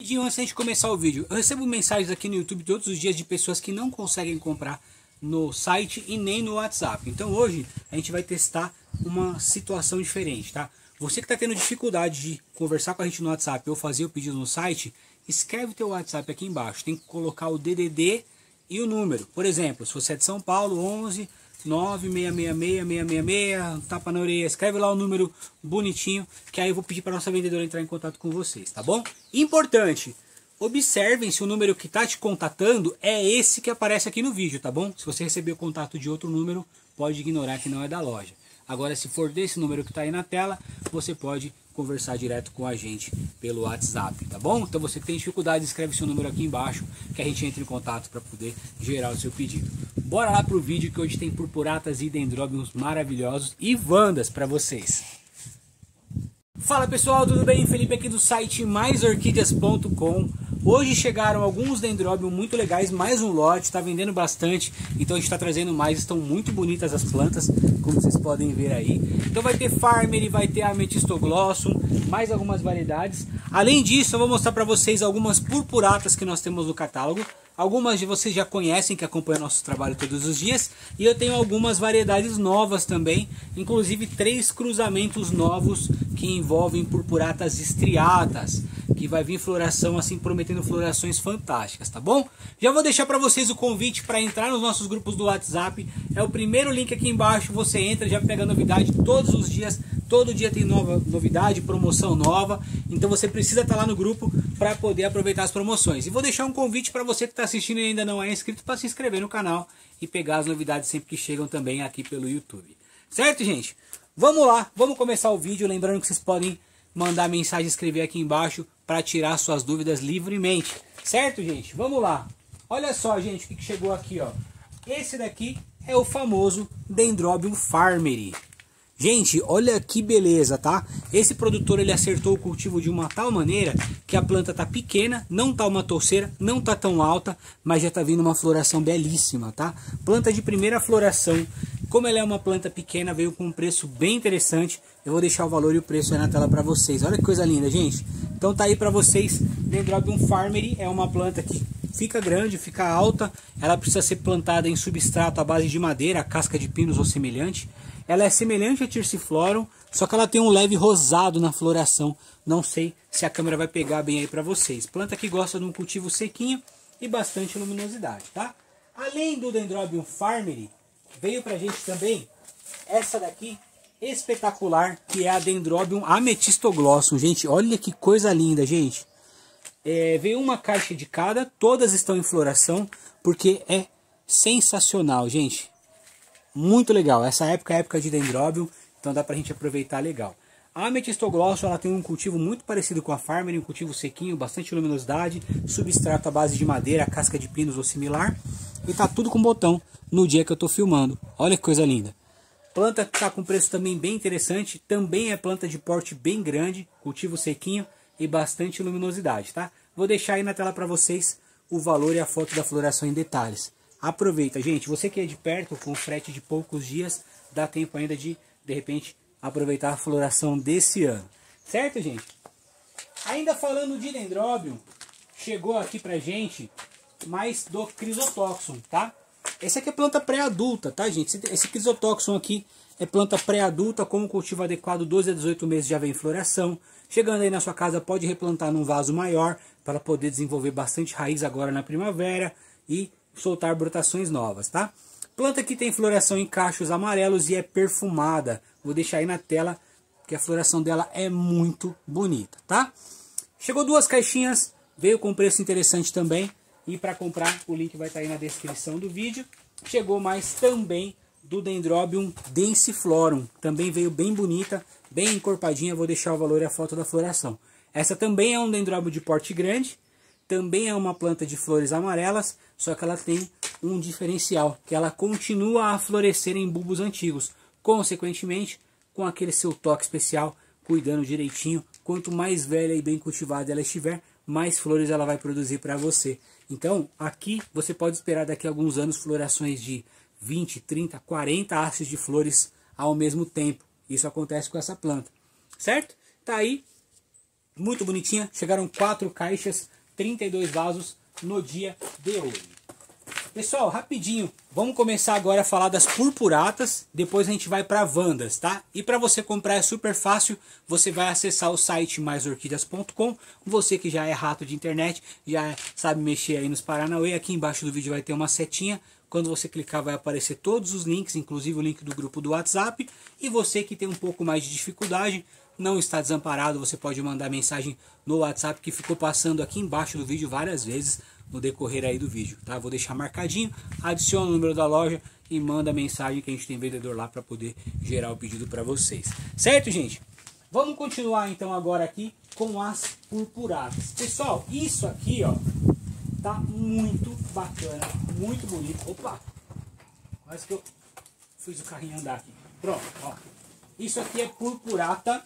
E antes de começar o vídeo, eu recebo mensagens aqui no YouTube todos os dias de pessoas que não conseguem comprar no site e nem no WhatsApp. Então hoje a gente vai testar uma situação diferente, tá? Você que está tendo dificuldade de conversar com a gente no WhatsApp ou fazer o pedido no site, escreve o teu WhatsApp aqui embaixo. Tem que colocar o DDD e o número. Por exemplo, se você é de São Paulo, 11 9666666, tapa na orelha, escreve lá o número bonitinho, que aí eu vou pedir para nossa vendedora entrar em contato com vocês, tá bom? Importante, observem se o número que está te contatando é esse que aparece aqui no vídeo, tá bom? Se você receber o contato de outro número, pode ignorar que não é da loja. Agora, se for desse número que está aí na tela, você pode conversar direto com a gente pelo WhatsApp, tá bom? Então você que tem dificuldade, escreve seu número aqui embaixo, que a gente entra em contato para poder gerar o seu pedido. Bora lá pro vídeo, que hoje tem purpuratas e dendróbios maravilhosos e vandas para vocês. Fala pessoal, tudo bem? Felipe aqui do site maisorquídeas.com. Hoje chegaram alguns dendróbios muito legais, mais um lote, está vendendo bastante, então a gente está trazendo mais, estão muito bonitas as plantas, como vocês podem ver aí. Então vai ter Farmer, vai ter Amethystoglossum, mais algumas variedades. Além disso, eu vou mostrar para vocês algumas purpuratas que nós temos no catálogo. Algumas de vocês já conhecem, que acompanham nosso trabalho todos os dias. E eu tenho algumas variedades novas também, inclusive 3 cruzamentos novos que envolvem purpuratas estriatas, que vai vir floração assim, prometendo florações fantásticas, tá bom? Já vou deixar para vocês o convite para entrar nos nossos grupos do WhatsApp. É o primeiro link aqui embaixo, você entra, já pega novidade todos os dias. Todo dia tem nova novidade, promoção nova. Então você precisa estar lá no grupo para poder aproveitar as promoções. E vou deixar um convite para você que está assistindo e ainda não é inscrito, para se inscrever no canal e pegar as novidades sempre que chegam também aqui pelo YouTube. Certo, gente? Vamos lá, vamos começar o vídeo. Lembrando que vocês podem mandar mensagem, escrever aqui embaixo para tirar suas dúvidas livremente. Certo, gente? Vamos lá. Olha só, gente, o que chegou aqui, ó. Esse daqui é o famoso Dendrobium Farmeri. Gente, olha que beleza, tá? Esse produtor, ele acertou o cultivo de uma tal maneira que a planta tá pequena, não tá uma touceira, não tá tão alta, mas já tá vindo uma floração belíssima, tá? Planta de primeira floração. Como ela é uma planta pequena, veio com um preço bem interessante. Eu vou deixar o valor e o preço aí na tela para vocês. Olha que coisa linda, gente. Então tá aí para vocês. Dendrobium Farmeri é uma planta que fica grande, fica alta. Ela precisa ser plantada em substrato à base de madeira, casca de pinos ou semelhante. Ela é semelhante a Thyrsiphlorum, só que ela tem um leve rosado na floração. Não sei se a câmera vai pegar bem aí para vocês. Planta que gosta de um cultivo sequinho e bastante luminosidade, tá? Além do Dendrobium Farmeri, veio pra gente também essa daqui espetacular, que é a Dendrobium Amethystoglossum. Gente, olha que coisa linda, gente. Veio uma caixa de cada, todas estão em floração, porque é sensacional, gente. Muito legal, essa época é a época de Dendrobium, então dá pra gente aproveitar legal. A Amethystoglossum, ela tem um cultivo muito parecido com a Farmer, um cultivo sequinho, bastante luminosidade, substrato à base de madeira, casca de pinos ou similar, e tá tudo com botão no dia que eu tô filmando. Olha que coisa linda. Planta que tá com preço também bem interessante, também é planta de porte bem grande, cultivo sequinho e bastante luminosidade, tá? Vou deixar aí na tela para vocês o valor e a foto da floração em detalhes. Aproveita, gente, você que é de perto, com frete de poucos dias, dá tempo ainda de repente, aproveitar a floração desse ano. Certo, gente? Ainda falando de Dendrobium, chegou aqui pra gente mais do Chrysotoxum, tá? Essa aqui é planta pré-adulta, tá, gente? Esse Chrysotoxum aqui é planta pré-adulta, como cultivo adequado, 12 a 18 meses já vem em floração. Chegando aí na sua casa, pode replantar num vaso maior, para poder desenvolver bastante raiz agora na primavera e soltar brotações novas, tá? Planta que tem floração em cachos amarelos e é perfumada. Vou deixar aí na tela, que a floração dela é muito bonita, tá? Chegou 2 caixinhas, veio com preço interessante também. E para comprar, o link vai estar aí na descrição do vídeo. Chegou mais também do Dendrobium densiflorum. Também veio bem bonita, bem encorpadinha. Vou deixar o valor e a foto da floração. Essa também é um dendróbio de porte grande. Também é uma planta de flores amarelas, só que ela tem um diferencial, que ela continua a florescer em bulbos antigos. Consequentemente, com aquele seu toque especial, cuidando direitinho, quanto mais velha e bem cultivada ela estiver, mais flores ela vai produzir para você. Então, aqui você pode esperar daqui a alguns anos florações de 20, 30, 40 hastes de flores ao mesmo tempo. Isso acontece com essa planta, certo? Tá aí Muito bonitinha. Chegaram 4 caixas, 32 vasos no dia de hoje. Pessoal, rapidinho, vamos começar agora a falar das purpuratas, depois a gente vai para Vandas, tá? E para você comprar é super fácil, você vai acessar o site maisorquidias.com, você que já é rato de internet, já sabe mexer aí nos Paranauê, aqui embaixo do vídeo vai ter uma setinha, quando você clicar vai aparecer todos os links, inclusive o link do grupo do WhatsApp, e você que tem um pouco mais de dificuldade, não está desamparado, você pode mandar mensagem no WhatsApp que ficou passando aqui embaixo do vídeo várias vezes, no decorrer aí do vídeo, tá? Vou deixar marcadinho, adiciona o número da loja e manda a mensagem que a gente tem vendedor lá para poder gerar o pedido para vocês. Certo, gente? Vamos continuar então agora aqui com as purpuratas. Pessoal, isso aqui, ó, tá muito bacana, muito bonito. Opa! Quase que eu fiz o carrinho andar aqui. Pronto, ó. Isso aqui é purpurata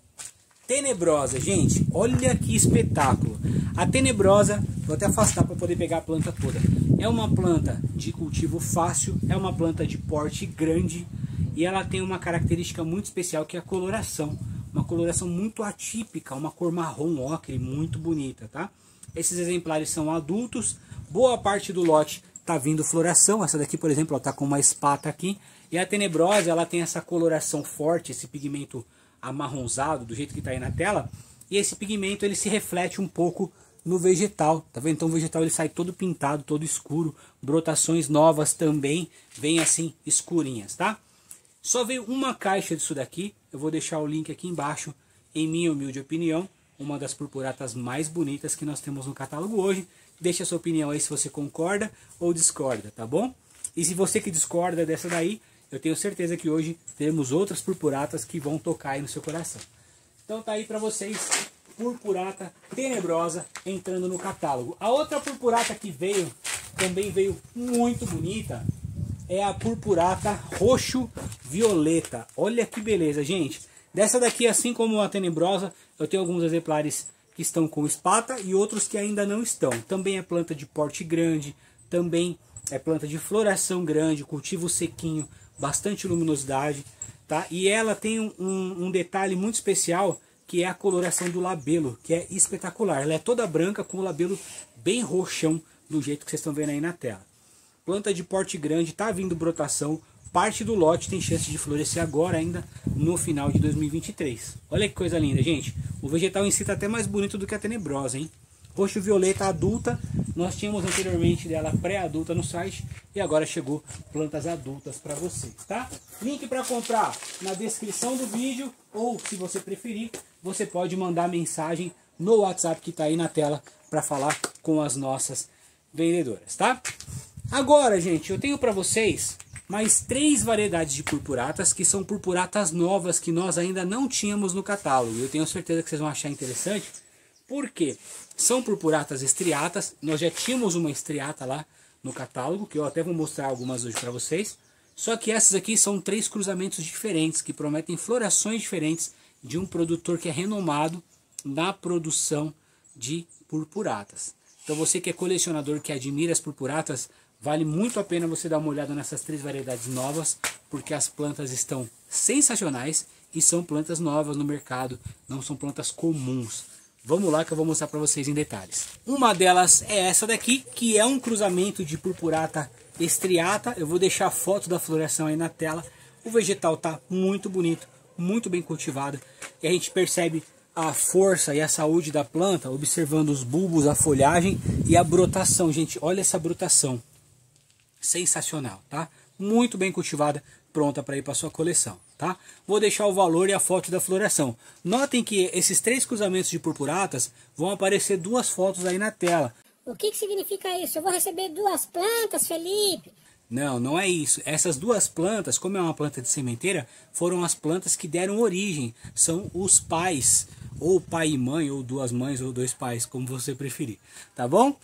tenebrosa, gente. Olha que espetáculo. A tenebrosa, vou até afastar para poder pegar a planta toda. É uma planta de cultivo fácil, é uma planta de porte grande e ela tem uma característica muito especial que é a coloração. Uma coloração muito atípica, uma cor marrom ocre, muito bonita, tá? Esses exemplares são adultos, boa parte do lote tá vindo floração. Essa daqui, por exemplo, está com uma espata aqui. E a tenebrosa, ela tem essa coloração forte, esse pigmento amarronzado, do jeito que está aí na tela. E esse pigmento, ele se reflete um pouco no vegetal, tá vendo? Então o vegetal ele sai todo pintado, todo escuro. Brotações novas também vêm assim, escurinhas, tá? Só veio uma caixa disso daqui. Eu vou deixar o link aqui embaixo, em minha humilde opinião. Uma das purpuratas mais bonitas que nós temos no catálogo hoje. Deixa a sua opinião aí se você concorda ou discorda, tá bom? E se você que discorda dessa daí, eu tenho certeza que hoje teremos outras purpuratas que vão tocar aí no seu coração. Então tá aí pra vocês, purpurata tenebrosa entrando no catálogo. A outra purpurata que veio, também veio muito bonita, é a purpurata roxo violeta. Olha que beleza, gente. Dessa daqui, assim como a tenebrosa, eu tenho alguns exemplares que estão com espata e outros que ainda não estão. Também é planta de porte grande, também é planta de floração grande, cultivo sequinho, bastante luminosidade, tá? E ela tem um detalhe muito especial, que é a coloração do labelo, que é espetacular. Ela é toda branca com o labelo bem roxão, do jeito que vocês estão vendo aí na tela. Planta de porte grande, tá vindo brotação. Parte do lote tem chance de florescer agora ainda no final de 2023. Olha que coisa linda, gente. O vegetal em si tá até mais bonito do que a tenebrosa, hein? Roxo violeta adulta. Nós tínhamos anteriormente dela pré-adulta no site. E agora chegou plantas adultas para vocês, tá? Link para comprar na descrição do vídeo. Ou, se você preferir, você pode mandar mensagem no WhatsApp que tá aí na tela para falar com as nossas vendedoras, tá? Agora, gente, eu tenho para vocês mais 3 variedades de purpuratas, que são purpuratas novas que nós ainda não tínhamos no catálogo. Eu tenho certeza que vocês vão achar interessante, porque são purpuratas estriatas. Nós já tínhamos uma estriata lá no catálogo, que eu até vou mostrar algumas hoje para vocês. Só que essas aqui são 3 cruzamentos diferentes, que prometem florações diferentes de um produtor que é renomado na produção de purpuratas. Então você que é colecionador, que admira as purpuratas, vale muito a pena você dar uma olhada nessas 3 variedades novas, porque as plantas estão sensacionais e são plantas novas no mercado, não são plantas comuns. Vamos lá que eu vou mostrar para vocês em detalhes. Uma delas é essa daqui, que é um cruzamento de purpurata estriata. Eu vou deixar a foto da floração aí na tela. O vegetal tá muito bonito, muito bem cultivado. E a gente percebe a força e a saúde da planta, observando os bulbos, a folhagem e a brotação. Gente, olha essa brotação. Sensacional, tá? Muito bem cultivada, pronta para ir para sua coleção, tá? Vou deixar o valor e a foto da floração. Notem que esses 3 cruzamentos de purpuratas vão aparecer 2 fotos aí na tela. O que significa isso? Eu vou receber 2 plantas, Felipe? Não, não é isso. Essas 2 plantas, como é uma planta de sementeira, foram as plantas que deram origem. São os pais, ou pai e mãe, ou 2 mães, ou 2 pais, como você preferir, tá bom?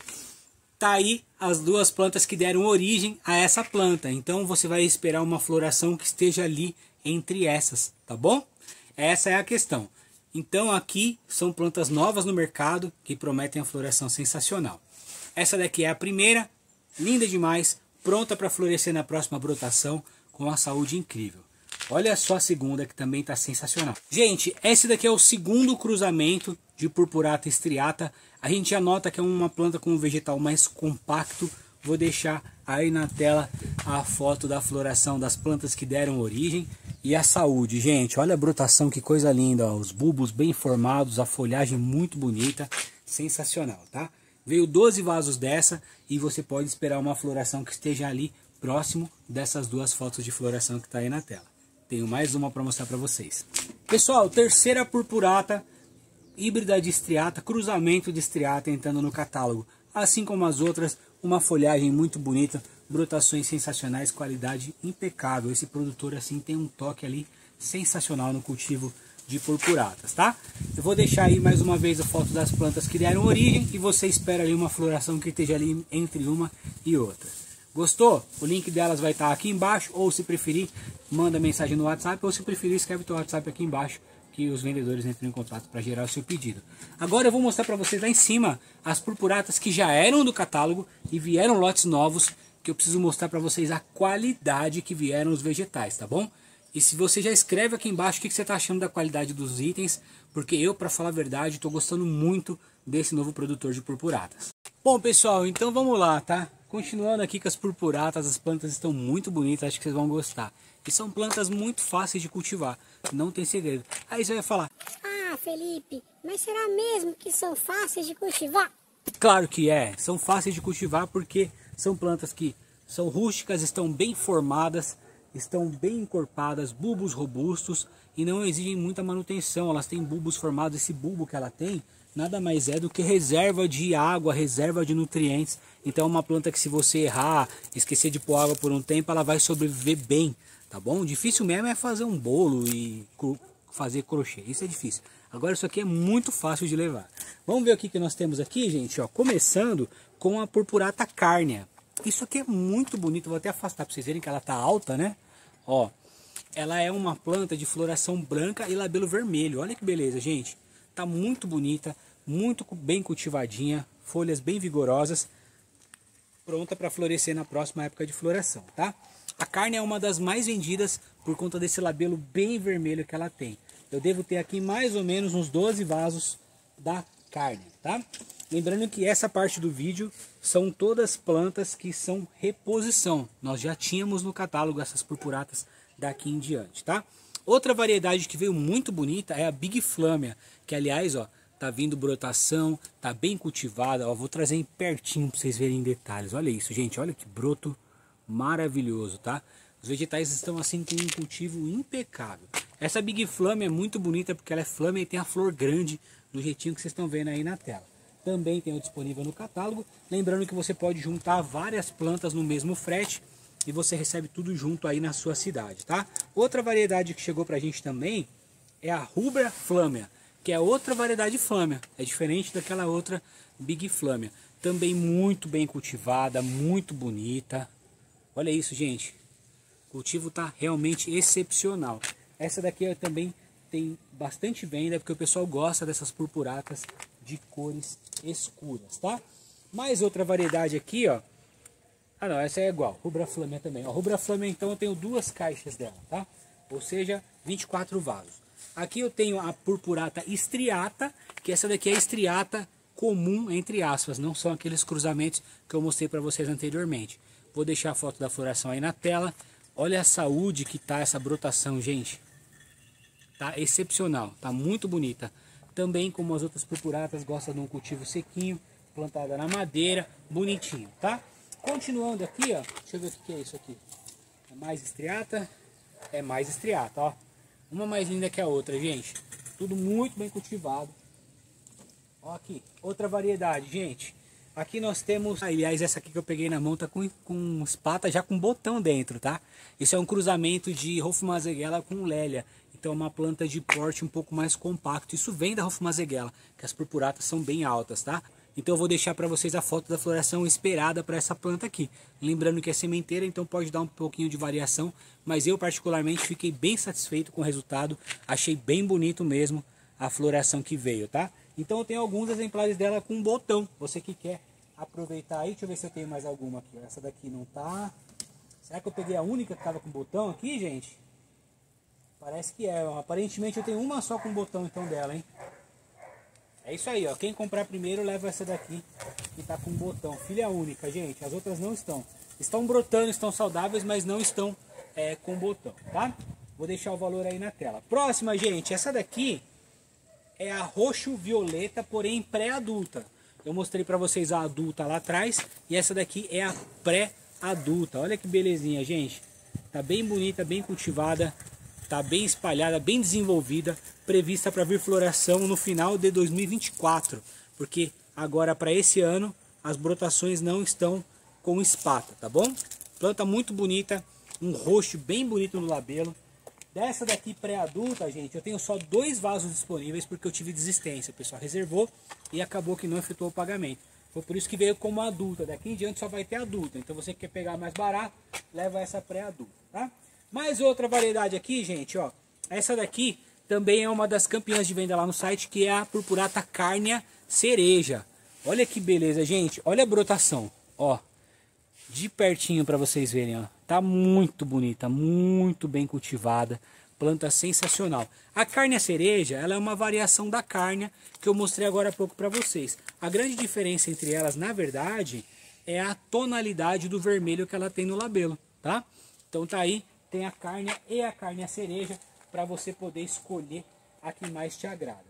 Tá aí as 2 plantas que deram origem a essa planta. Então você vai esperar uma floração que esteja ali entre essas, tá bom? Essa é a questão. Então aqui são plantas novas no mercado que prometem a floração sensacional. Essa daqui é a primeira, linda demais, pronta para florescer na próxima brotação com uma saúde incrível. Olha só a segunda, que também tá sensacional. Gente, esse daqui é o segundo cruzamento de purpurata striata. A gente já nota que é uma planta com um vegetal mais compacto. Vou deixar aí na tela a foto da floração das plantas que deram origem e a saúde. Gente, olha a brotação, que coisa linda, ó. Os bulbos bem formados, a folhagem muito bonita, sensacional, tá? Veio 12 vasos dessa e você pode esperar uma floração que esteja ali próximo dessas duas fotos de floração que está aí na tela. Tenho mais uma para mostrar para vocês. Pessoal, terceira purpurata híbrida de striata, cruzamento de striata entrando no catálogo. Assim como as outras, uma folhagem muito bonita, brotações sensacionais, qualidade impecável. Esse produtor assim tem um toque ali sensacional no cultivo de purpuratas, tá? Eu vou deixar aí mais uma vez a foto das plantas que deram origem e você espera ali uma floração que esteja ali entre uma e outra. Gostou? O link delas vai estar aqui embaixo, ou se preferir, manda mensagem no WhatsApp, ou se preferir, escreve o WhatsApp aqui embaixo, que os vendedores entram em contato para gerar o seu pedido. Agora eu vou mostrar para vocês lá em cima as purpuratas que já eram do catálogo e vieram lotes novos, que eu preciso mostrar para vocês a qualidade que vieram os vegetais, tá bom? E se você já escreve aqui embaixo o que você está achando da qualidade dos itens, porque eu, para falar a verdade, estou gostando muito desse novo produtor de purpuratas. Bom, pessoal, então vamos lá, tá? Continuando aqui com as purpuratas, as plantas estão muito bonitas, acho que vocês vão gostar. E são plantas muito fáceis de cultivar, não tem segredo. Aí você vai falar: Ah, Felipe, mas será mesmo que são fáceis de cultivar? claro que é, são fáceis de cultivar porque são plantas que são rústicas, estão bem formadas, estão bem encorpadas, bulbos robustos e não exigem muita manutenção. Elas têm bulbos formados, esse bulbo que ela tem nada mais é do que reserva de água, reserva de nutrientes. Então é uma planta que, se você errar, esquecer de pôr água por um tempo, ela vai sobreviver bem, tá bom? Difícil mesmo é fazer um bolo e fazer crochê, isso é difícil. Agora isso aqui é muito fácil de levar. Vamos ver o que nós temos aqui, gente, ó, começando com a purpurata carnea. Isso aqui é muito bonito, vou até afastar para vocês verem que ela tá alta, né? Ó, ela é uma planta de floração branca e labelo vermelho. Olha que beleza, gente. Tá muito bonita, muito bem cultivadinha, folhas bem vigorosas, pronta para florescer na próxima época de floração, tá? A carne é uma das mais vendidas por conta desse labelo bem vermelho que ela tem. Eu devo ter aqui mais ou menos uns 12 vasos da carne, tá? Lembrando que essa parte do vídeo são todas plantas que são reposição. Nós já tínhamos no catálogo essas purpuratas daqui em diante, tá? Outra variedade que veio muito bonita é a Big Flamea, que aliás, ó, tá vindo brotação, tá bem cultivada, ó, vou trazer em pertinho para vocês verem em detalhes. Olha isso, gente, olha que broto maravilhoso, tá? Os vegetais estão assim com um cultivo impecável. Essa Big Flamea é muito bonita porque ela é flâmea e tem a flor grande do jeitinho que vocês estão vendo aí na tela. Também tem o disponível no catálogo, lembrando que você pode juntar várias plantas no mesmo frete e você recebe tudo junto aí na sua cidade, tá? Outra variedade que chegou pra gente também é a Rubra Flamea, que é outra variedade flâmea, é diferente daquela outra Big Flamea. Também muito bem cultivada, muito bonita. Olha isso, gente. O cultivo tá realmente excepcional. Essa daqui também tem bastante venda, porque o pessoal gosta dessas purpuratas de cores escuras, tá? Mais outra variedade aqui, ó. Ah não, essa é igual, Rubra Flamea também. A Rubra Flamea, então, eu tenho duas caixas dela, tá? Ou seja, 24 vasos. Aqui eu tenho a purpurata striata, que essa daqui é a striata comum, entre aspas, não são aqueles cruzamentos que eu mostrei para vocês anteriormente. Vou deixar a foto da floração aí na tela. Olha a saúde que tá essa brotação, gente. Tá excepcional, tá muito bonita. Também, como as outras purpuratas, gosta de um cultivo sequinho, plantada na madeira, bonitinho, tá? Continuando aqui, ó, deixa eu ver o que é isso aqui. É mais striata? É mais striata, ó. Uma mais linda que a outra, gente. Tudo muito bem cultivado. Ó aqui, outra variedade, gente. Aqui nós temos, aliás, essa aqui que eu peguei na mão tá com espata já com botão dentro, tá? Isso é um cruzamento de Hofmazegela com Lélia. Então é uma planta de porte um pouco mais compacto. Isso vem da Hofmazegela, que as purpuratas são bem altas, tá? Então eu vou deixar para vocês a foto da floração esperada para essa planta aqui. Lembrando que é sementeira, então pode dar um pouquinho de variação. Mas eu particularmente fiquei bem satisfeito com o resultado. Achei bem bonito mesmo a floração que veio, tá? Então eu tenho alguns exemplares dela com botão. Você que quer aproveitar aí, deixa eu ver se eu tenho mais alguma aqui. Essa daqui não tá. Será que eu peguei a única que tava com botão aqui, gente? Parece que é, ó. Aparentemente eu tenho uma só com botão então dela, hein? É isso aí, ó. Quem comprar primeiro leva essa daqui que tá com botão. Filha única, gente. As outras não estão. Estão brotando, estão saudáveis, mas não estão com botão, tá? Vou deixar o valor aí na tela. Próxima, gente. Essa daqui é a roxo-violeta, porém pré-adulta. Eu mostrei pra vocês a adulta lá atrás. E essa daqui é a pré-adulta. Olha que belezinha, gente. Tá bem bonita, bem cultivada. Tá bem espalhada, bem desenvolvida, prevista para vir floração no final de 2024, porque agora para esse ano as brotações não estão com espata, tá bom? Planta muito bonita, um roxo bem bonito no labelo. Dessa daqui pré-adulta, gente, eu tenho só 2 vasos disponíveis porque eu tive desistência, o pessoal reservou e acabou que não efetuou o pagamento. Foi por isso que veio como adulta, daqui em diante só vai ter adulta, então você que quer pegar mais barato, leva essa pré-adulta, tá? Mais outra variedade aqui, gente, ó. Essa daqui também é uma das campeãs de venda lá no site, que é a Purpurata Carnia Cereja. Olha que beleza, gente. Olha a brotação, ó. De pertinho para vocês verem, ó. Tá muito bonita, muito bem cultivada. Planta sensacional. A Carnia Cereja, ela é uma variação da Carnia que eu mostrei agora há pouco para vocês. A grande diferença entre elas, na verdade, é a tonalidade do vermelho que ela tem no labelo, tá? Então tá aí. Tem a Carnia e a Carnia Cereja para você poder escolher a que mais te agrada.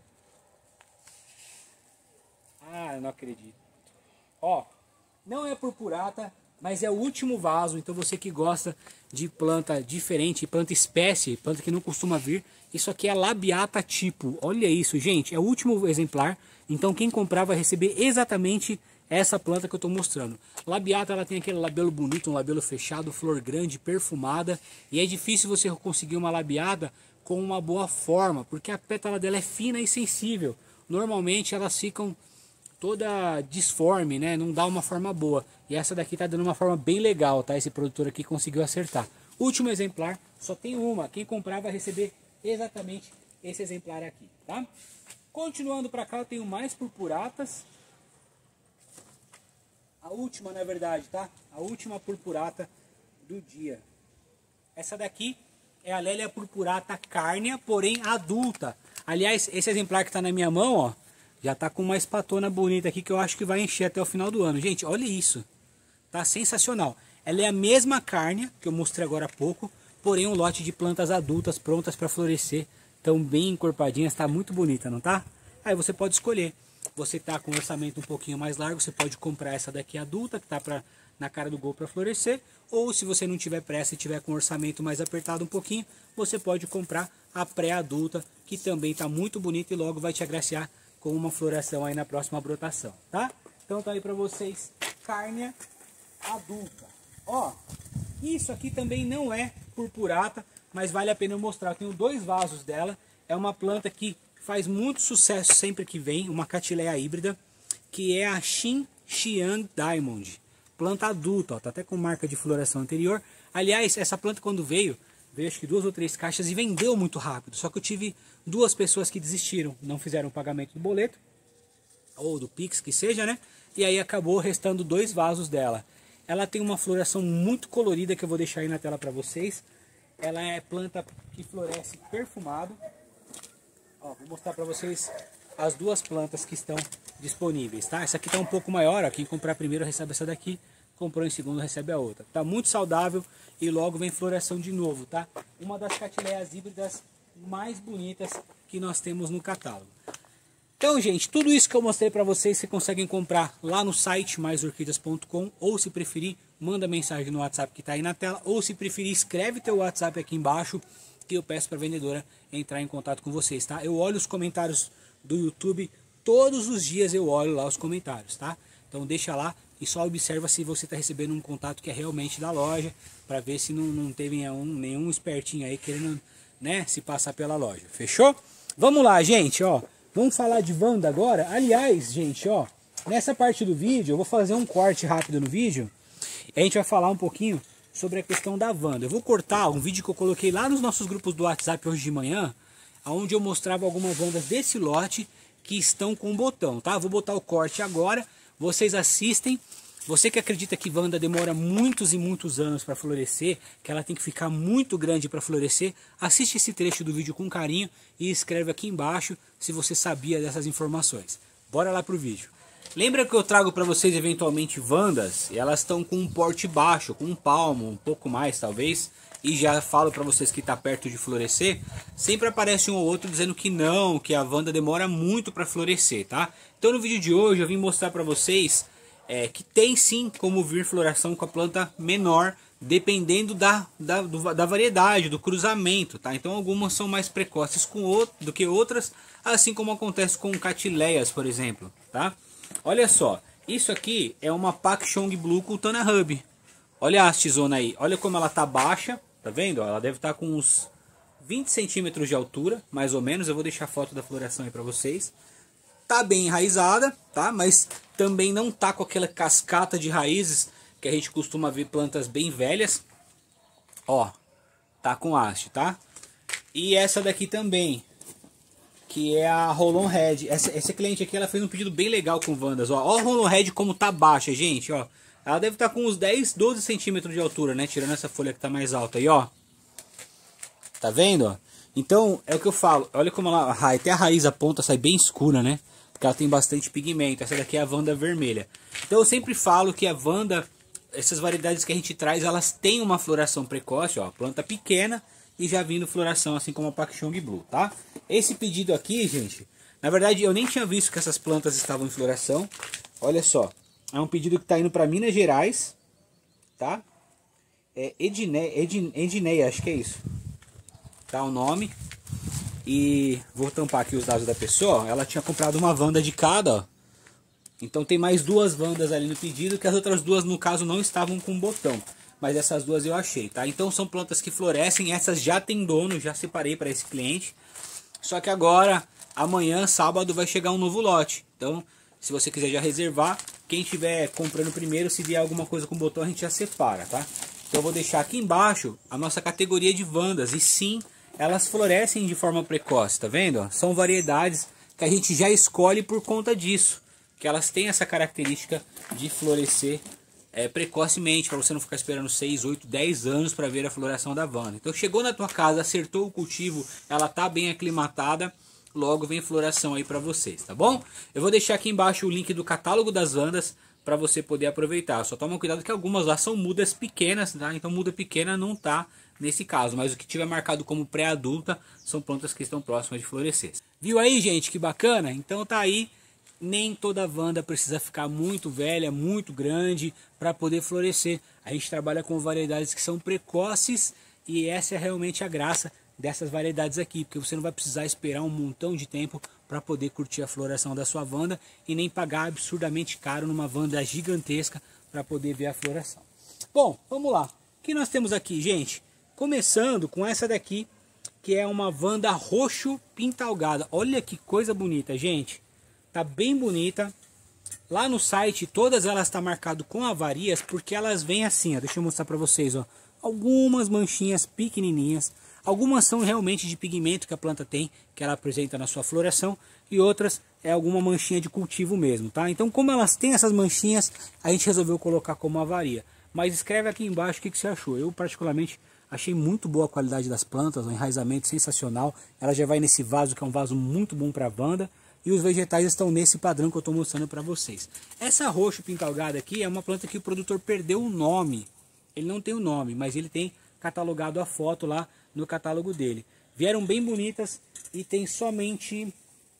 Ah, eu não acredito. Ó, não é purpurata, mas é o último vaso. Então você que gosta de planta diferente, planta espécie, planta que não costuma vir. Isso aqui é labiata tipo. Olha isso, gente. É o último exemplar. Então quem comprar vai receber exatamente essa planta que eu estou mostrando. Labiata, ela tem aquele labelo bonito, um labelo fechado, flor grande, perfumada. E é difícil você conseguir uma labiada com uma boa forma, porque a pétala dela é fina e sensível. Normalmente elas ficam toda disforme, né? Não dá uma forma boa. E essa daqui tá dando uma forma bem legal, tá? Esse produtor aqui conseguiu acertar. Último exemplar, só tem uma. Quem comprar vai receber exatamente esse exemplar aqui, tá? Continuando para cá, eu tenho mais purpuratas. A última, na verdade, tá? A última purpurata do dia. Essa daqui é a Lélia Purpurata Carnia, porém adulta. Aliás, esse exemplar que está na minha mão, ó, já tá com uma espatona bonita aqui que eu acho que vai encher até o final do ano. Gente, olha isso. Tá sensacional. Ela é a mesma Carnia que eu mostrei agora há pouco, porém um lote de plantas adultas prontas para florescer. Estão bem encorpadinhas, tá muito bonita, não tá? Aí você pode escolher. Você tá com um orçamento um pouquinho mais largo, você pode comprar essa daqui adulta, que tá na cara do gol para florescer. Ou se você não tiver pressa e tiver com um orçamento mais apertado um pouquinho, você pode comprar a pré-adulta, que também tá muito bonita e logo vai te agraciar com uma floração aí na próxima brotação, tá? Então tá aí para vocês, Carnia adulta. Ó, isso aqui também não é purpurata, mas vale a pena eu mostrar. Eu tenho 2 vasos dela. É uma planta que faz muito sucesso sempre que vem, uma catileia híbrida, que é a Xin Xian Diamond. Planta adulta, ó, tá até com marca de floração anterior. Aliás, essa planta quando veio acho que 2 ou 3 caixas e vendeu muito rápido. Só que eu tive 2 pessoas que desistiram, não fizeram o pagamento do boleto, ou do Pix, que seja, né? E aí acabou restando 2 vasos dela. Ela tem uma floração muito colorida que eu vou deixar aí na tela para vocês. Ela é planta que floresce perfumado. Ó, vou mostrar para vocês as 2 plantas que estão disponíveis, tá? Essa aqui tá um pouco maior, ó. Quem comprar primeiro recebe essa daqui, comprou em segundo recebe a outra. Tá muito saudável e logo vem floração de novo, tá? Uma das catileias híbridas mais bonitas que nós temos no catálogo. Então, gente, tudo isso que eu mostrei para vocês, você consegue comprar lá no site maisorquidas.com, ou se preferir, manda mensagem no WhatsApp que tá aí na tela, ou se preferir, escreve teu WhatsApp aqui embaixo, que eu peço para a vendedora entrar em contato com vocês, tá? Eu olho os comentários do YouTube, todos os dias eu olho lá os comentários, tá? Então deixa lá e só observa se você está recebendo um contato que é realmente da loja, para ver se não teve nenhum espertinho aí querendo, né, se passar pela loja. Fechou? Vamos lá, gente, ó. Vamos falar de Wanda agora. Aliás, gente, ó, nessa parte do vídeo eu vou fazer um corte rápido no vídeo. E a gente vai falar um pouquinho sobre a questão da Wanda. Eu vou cortar um vídeo que eu coloquei lá nos nossos grupos do WhatsApp hoje de manhã, onde eu mostrava algumas Wandas desse lote que estão com botão, tá? Vou botar o corte agora, vocês assistem. Você que acredita que Wanda demora muitos e muitos anos para florescer, que ela tem que ficar muito grande para florescer, assiste esse trecho do vídeo com carinho e escreve aqui embaixo se você sabia dessas informações. Bora lá pro vídeo. Lembra que eu trago para vocês eventualmente Wandas, e elas estão com um porte baixo, com um palmo, um pouco mais talvez, e já falo para vocês que está perto de florescer, sempre aparece um ou outro dizendo que não, que a Wanda demora muito para florescer, tá? Então no vídeo de hoje eu vim mostrar para vocês que tem sim como vir floração com a planta menor, dependendo da variedade, do cruzamento, tá? Então algumas são mais precoces do que outras, assim como acontece com catileias, por exemplo, tá? Olha só, isso aqui é uma Pak Chong Blue Kultana Hub. Olha a hastizona aí, olha como ela tá baixa, tá vendo? Ela deve estar com uns 20 centímetros de altura, mais ou menos. Eu vou deixar a foto da floração aí pra vocês. Tá bem enraizada, tá? Mas também não tá com aquela cascata de raízes que a gente costuma ver plantas bem velhas. Ó, tá com haste, tá? E essa daqui também, que é a Roll-On Head. Essa cliente aqui, ela fez um pedido bem legal com Wandas, ó. Ó a Roll-On Head como tá baixa, gente, ó. Ela deve estar com uns 10, 12 centímetros de altura, né? Tirando essa folha que tá mais alta aí, ó. Tá vendo, ó? Então, é o que eu falo. Olha como ela... Até a raiz, a ponta sai bem escura, né? Porque ela tem bastante pigmento. Essa daqui é a Wanda vermelha. Então, eu sempre falo que a Wanda... Essas variedades que a gente traz, elas têm uma floração precoce, ó. Planta pequena e já vindo floração, assim como a Pak Chong Blue, tá? Esse pedido aqui, gente... Na verdade, eu nem tinha visto que essas plantas estavam em floração. Olha só. É um pedido que está indo para Minas Gerais, tá? É Edneia, acho que é isso. Tá o nome. E vou tampar aqui os dados da pessoa. Ela tinha comprado uma Wanda de cada, ó. Então tem mais duas Wandas ali no pedido, que as outras duas, no caso, não estavam com botão. Mas essas duas eu achei, tá? Então são plantas que florescem, essas já tem dono, já separei para esse cliente. Só que agora, amanhã, sábado, vai chegar um novo lote. Então, se você quiser já reservar, quem estiver comprando primeiro, se vier alguma coisa com botão, a gente já separa, tá? Então eu vou deixar aqui embaixo a nossa categoria de Wandas. E sim, elas florescem de forma precoce, tá vendo? São variedades que a gente já escolhe por conta disso. Que elas têm essa característica de florescer precocemente, para você não ficar esperando 6, 8, 10 anos para ver a floração da Wanda. Então chegou na tua casa, acertou o cultivo, ela tá bem aclimatada, logo vem floração aí para vocês, tá bom? Eu vou deixar aqui embaixo o link do catálogo das Wandas para você poder aproveitar. Só toma cuidado que algumas lá são mudas pequenas, tá? Então muda pequena não tá nesse caso, mas o que tiver marcado como pré-adulta são plantas que estão próximas de florescer. Viu aí, gente, que bacana? Então tá aí, nem toda Wanda precisa ficar muito velha, muito grande para poder florescer. A gente trabalha com variedades que são precoces e essa é realmente a graça dessas variedades aqui, porque você não vai precisar esperar um montão de tempo para poder curtir a floração da sua Wanda e nem pagar absurdamente caro numa Wanda gigantesca para poder ver a floração. Bom, vamos lá. O que nós temos aqui, gente? Começando com essa daqui, que é uma Wanda roxo pintalgada. Olha que coisa bonita, gente. Tá bem bonita. Lá no site, todas elas estão marcadas com avarias, porque elas vêm assim, ó. Deixa eu mostrar para vocês, ó. Algumas manchinhas pequenininhas. Algumas são realmente de pigmento que a planta tem, que ela apresenta na sua floração, e outras é alguma manchinha de cultivo mesmo, tá? Então, como elas têm essas manchinhas, a gente resolveu colocar como avaria. Mas escreve aqui embaixo o que você achou. Eu, particularmente, achei muito boa a qualidade das plantas, o enraizamento sensacional. Ela já vai nesse vaso, que é um vaso muito bom para Wanda, e os vegetais estão nesse padrão que eu estou mostrando para vocês. Essa roxo pintalgada aqui é uma planta que o produtor perdeu o nome. Ele não tem o nome, mas ele tem catalogado a foto lá no catálogo dele. Vieram bem bonitas e tem somente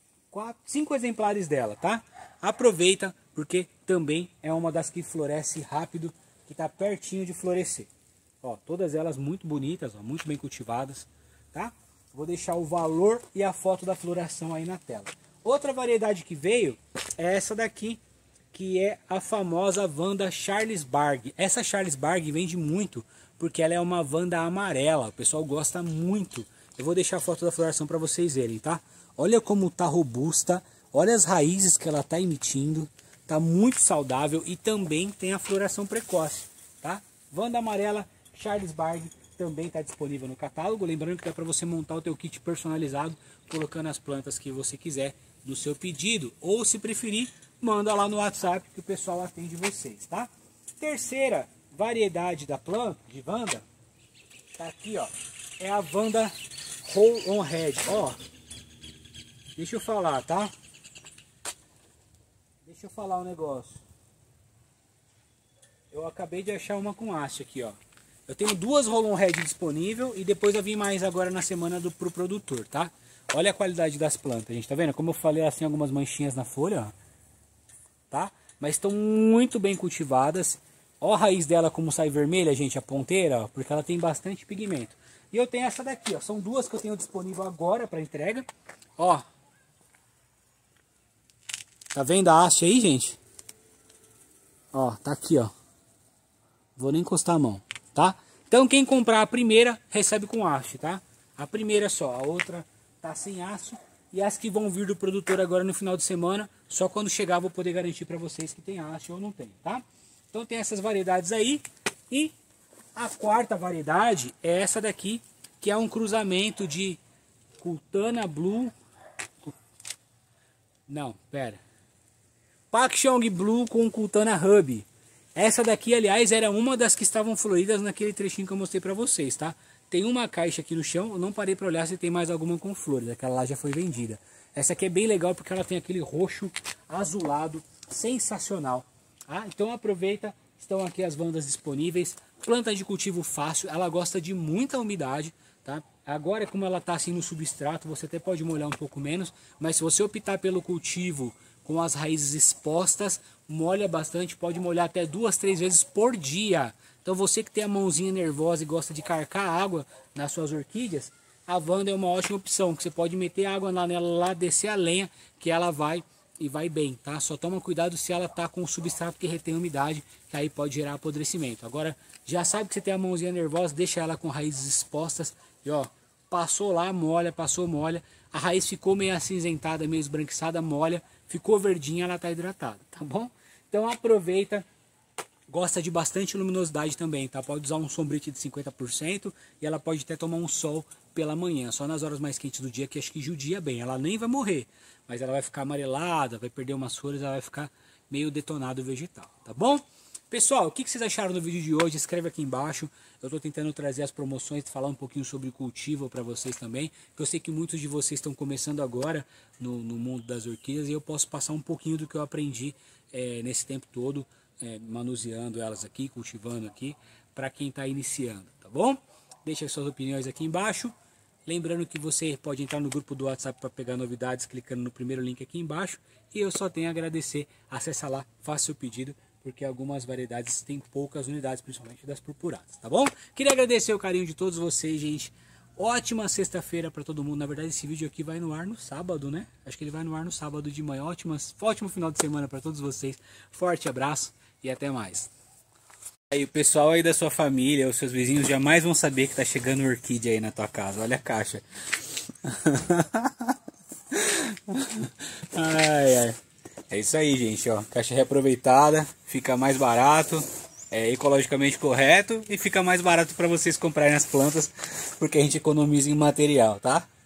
5 exemplares dela, tá? Aproveita, porque também é uma das que floresce rápido, que está pertinho de florescer. Ó, todas elas muito bonitas, ó, muito bem cultivadas, tá? Vou deixar o valor e a foto da floração aí na tela. Outra variedade que veio é essa daqui, que é a famosa Wanda Charles Barg. Essa Charles Barg vende muito, porque ela é uma Wanda amarela, o pessoal gosta muito. Eu vou deixar a foto da floração para vocês verem, tá? Olha como tá robusta, olha as raízes que ela tá emitindo, tá muito saudável e também tem a floração precoce, tá? Wanda amarela Charles Barg também está disponível no catálogo, lembrando que dá para você montar o teu kit personalizado, colocando as plantas que você quiser no seu pedido, ou se preferir, manda lá no WhatsApp que o pessoal atende vocês, tá? Terceira variedade da planta, de Vanda, tá aqui, ó, é a Vanda Roll on Head, ó. Deixa eu falar, tá? Deixa eu falar um negócio. Eu acabei de achar uma com haste aqui, ó. Eu tenho duas Roll on Head disponível e depois eu vim mais agora na semana pro produtor, tá? Olha a qualidade das plantas, gente, tá vendo? Como eu falei, assim, algumas manchinhas na folha, ó. Tá? Mas estão muito bem cultivadas. Ó a raiz dela como sai vermelha, gente, a ponteira, ó, porque ela tem bastante pigmento. E eu tenho essa daqui, ó. São duas que eu tenho disponível agora para entrega. Ó. Tá vendo a haste aí, gente? Ó, tá aqui, ó. Vou nem encostar a mão, tá? Então quem comprar a primeira recebe com haste, tá? A primeira só, a outra tá sem haste. E as que vão vir do produtor agora no final de semana, só quando chegar eu vou poder garantir para vocês que tem haste ou não tem, tá? Então tem essas variedades aí. E a quarta variedade é essa daqui, que é um cruzamento de Kultana Blue. Não, pera. Pak Chong Blue com Kultana Hub. Essa daqui, aliás, era uma das que estavam floridas naquele trechinho que eu mostrei para vocês, tá? Tem uma caixa aqui no chão, eu não parei para olhar se tem mais alguma com flores, aquela lá já foi vendida. Essa aqui é bem legal porque ela tem aquele roxo azulado, sensacional. Ah, então aproveita, estão aqui as Vandas disponíveis. Planta de cultivo fácil, ela gosta de muita umidade, tá? Agora, como ela está assim no substrato, você até pode molhar um pouco menos, mas se você optar pelo cultivo com as raízes expostas, molha bastante, pode molhar até 2, 3 vezes por dia. Então você que tem a mãozinha nervosa e gosta de carcar água nas suas orquídeas, a Vanda é uma ótima opção, que você pode meter água nela lá, descer a lenha, que ela vai e vai bem, tá? Só toma cuidado se ela tá com o substrato que retém umidade, que aí pode gerar apodrecimento. Agora, já sabe que você tem a mãozinha nervosa, deixa ela com raízes expostas e ó, passou lá, molha, passou, molha, a raiz ficou meio acinzentada, meio esbranquiçada, molha, ficou verdinha, ela tá hidratada, tá bom? Então aproveita. Gosta de bastante luminosidade também, tá? Pode usar um sombrite de 50% e ela pode até tomar um sol pela manhã, só nas horas mais quentes do dia, que acho que judia bem. Ela nem vai morrer, mas ela vai ficar amarelada, vai perder umas folhas, ela vai ficar meio detonado o vegetal, tá bom? Pessoal, o que vocês acharam do vídeo de hoje? Escreve aqui embaixo. Eu tô tentando trazer as promoções, falar um pouquinho sobre cultivo para vocês também, que eu sei que muitos de vocês estão começando agora no mundo das orquídeas e eu posso passar um pouquinho do que eu aprendi nesse tempo todo, manuseando elas aqui, cultivando aqui, para quem está iniciando, tá bom? Deixa suas opiniões aqui embaixo. Lembrando que você pode entrar no grupo do WhatsApp para pegar novidades, clicando no primeiro link aqui embaixo. E eu só tenho a agradecer, acessa lá, faça seu pedido, porque algumas variedades têm poucas unidades, principalmente das purpuradas, tá bom? Queria agradecer o carinho de todos vocês, gente. Ótima sexta-feira para todo mundo. Na verdade, esse vídeo aqui vai no ar no sábado, né? Acho que ele vai no ar no sábado de manhã. Ótimo final de semana para todos vocês. Forte abraço e até mais. Aí o pessoal aí da sua família, os seus vizinhos jamais vão saber que tá chegando orquídea aí na tua casa. Olha a caixa. Ai, ai. É isso aí, gente, ó. Caixa reaproveitada, fica mais barato, é ecologicamente correto e fica mais barato para vocês comprarem as plantas, porque a gente economiza em material, tá?